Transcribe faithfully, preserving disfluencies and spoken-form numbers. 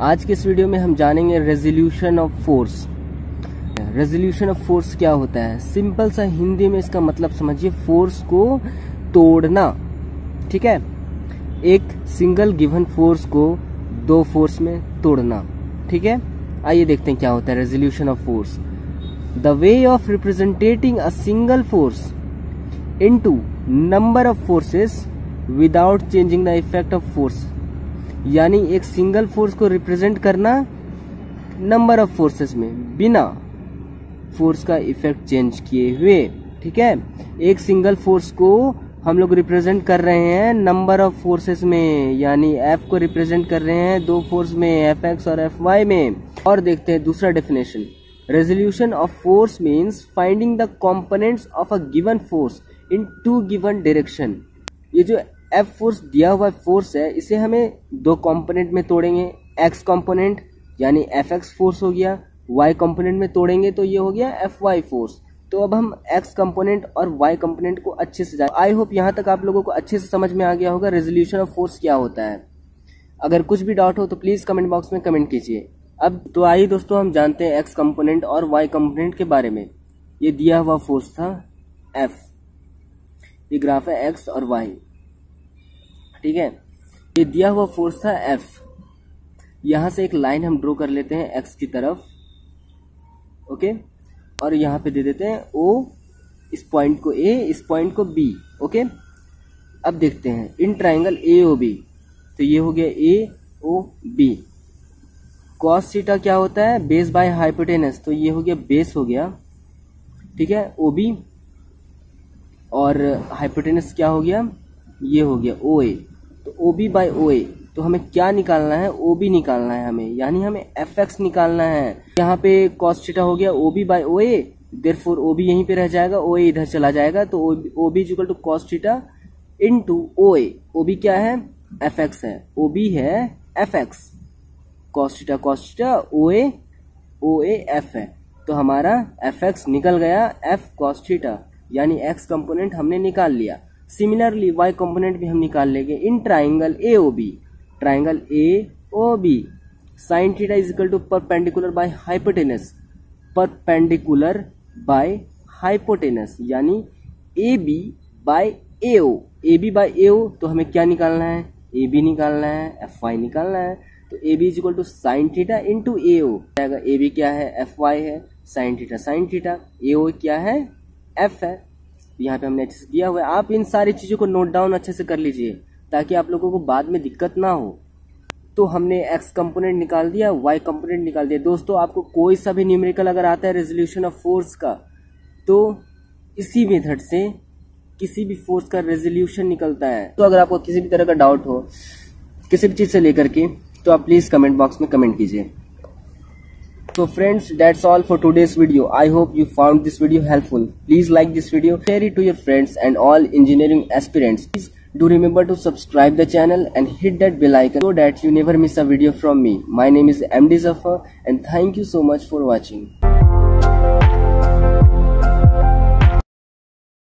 आज के इस वीडियो में हम जानेंगे resolution of force. Resolution of force क्या होता है? सिंपल सा हिंदी में इसका मतलब समझिए, फोर्स को तोड़ना। ठीक है, एक सिंगल गिवन फोर्स को दो फोर्स में तोड़ना। ठीक है, आइए देखते हैं क्या होता है resolution of force. The way of representing a single force into number of forces without changing the effect of force, यानी एक सिंगल फोर्स को रिप्रेजेंट करना नंबर ऑफ फोर्सेस में बिना फोर्स का इफेक्ट चेंज किए हुए। ठीक है, एक सिंगल फोर्स को हम लोग रिप्रेजेंट कर रहे हैं नंबर ऑफ फोर्सेस में, यानी एफ को रिप्रेजेंट कर रहे हैं दो फोर्स में, एफ एक्स और एफ वाई में। और देखते हैं दूसरा definition. Resolution of force means finding the components of a given force in two given direction. ये जो एफ फोर्स दिया हुआ फोर्स है, इसे हमें दो कंपोनेंट में तोड़ेंगे। एक्स कंपोनेंट यानी एफ एक्स फोर्स हो गया, वाई कंपोनेंट में तोड़ेंगे तो ये हो गया एफ वाई फोर्स। तो अब हम एक्स कंपोनेंट और वाई कंपोनेंट को अच्छे से जान, आई होप यहाँ तक आप लोगों को अच्छे से समझ में आ गया होगा रेजोल्यूशन ऑफ फोर्स क्या होता है। अगर कुछ भी डाउट हो तो प्लीज कमेंट बॉक्स में कमेंट कीजिए। अब तो आइए दोस्तों, हम जानते हैं एक्स कंपोनेंट और वाई कंपोनेंट के बारे में। ये दिया हुआ फोर्स था एफ, ये ग्राफ है एक्स और वाई। ठीक है, ये दिया हुआ फोर्स था एफ। यहां से एक लाइन हम ड्रॉ कर लेते हैं एक्स की तरफ, ओके, और यहाँ पे दे देते हैं ओ, इस पॉइंट को ए, इस पॉइंट को बी। ओके, अब देखते हैं इन ट्राइंगल ए ओ बी, तो ये हो गया A O B. Cos theta क्या होता है? बेस बाय हाइपोटेनस, तो ये हो गया बेस हो गया। ठीक है, ओ बी, और हाइपोटेनस क्या हो गया? ये हो गया ओ ए। तो ओ बी बाय ओ ए, तो हमें क्या निकालना है? ओ बी निकालना है हमें, यानी हमें एफ एक्स निकालना है। यहाँ पे कॉस थीटा हो गया O B by O A, therefore O B यहीं पे रह जाएगा, ओ ए इधर चला जाएगा, तो O B equal to cos theta into O A. O B क्या है? एफ एक्स है, ओ बी है F x, cos theta cos theta, O A O A F है। तो हमारा एफ एक्स निकल गया एफ कॉस थीटा, यानी एक्स कंपोनेंट हमने निकाल लिया। सिमिलरली वाई कंपोनेंट भी हम निकाल लेंगे in triangle A O B. Triangle A O B, sine theta is equal to perpendicular by hypotenuse, perpendicular by hypotenuse, यानी A B by A O. A B by A O, तो हमें क्या निकालना है? ए बी निकालना है, F Y निकालना है। तो A B is equal to sine theta into A O जाएगा। ए बी क्या है? एफ वाई है, sine theta sine theta, A O क्या है? एफ है। यहाँ पे हमने अच्छे से दिया हुआ है। आप इन सारी चीजों को नोट डाउन अच्छे से कर लीजिए ताकि आप लोगों को बाद में दिक्कत ना हो। तो हमने एक्स कंपोनेंट निकाल दिया, वाई कंपोनेंट निकाल दिया। दोस्तों, आपको कोई सा भी न्यूमेरिकल अगर आता है रेजोल्यूशन ऑफ फोर्स का, तो इसी मेथड से किसी भी फोर्स का रेजोल्यूशन निकलता है। तो अगर आपको किसी भी तरह का डाउट हो किसी भी चीज से लेकर के, तो आप प्लीज कमेंट बॉक्स में कमेंट कीजिए। So friends, that's all for today's video. I hope you found this video helpful. Please like this video, share it to your friends and all engineering aspirants. Please do remember to subscribe the channel and hit that bell icon so that you never miss a video from me. My name is Mohammad Jaffar and thank you so much for watching.